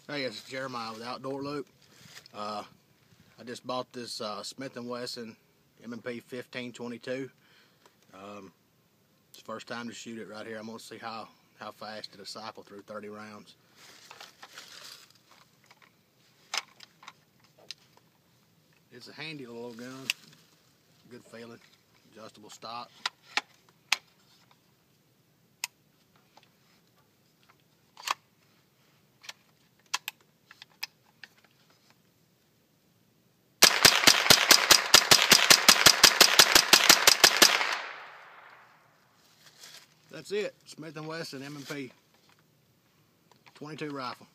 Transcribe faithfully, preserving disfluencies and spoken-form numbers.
Hey, it's Jeremiah with Outdoor Loop. Uh, I just bought this uh, Smith Wesson M and P fifteen twenty-two. Um, it's the first time to shoot it right here. I'm going to see how, how fast it'll cycle through thirty rounds. It's a handy little gun. Good feeling. Adjustable stock. That's it. Smith and Wesson M and P twenty-two rifle.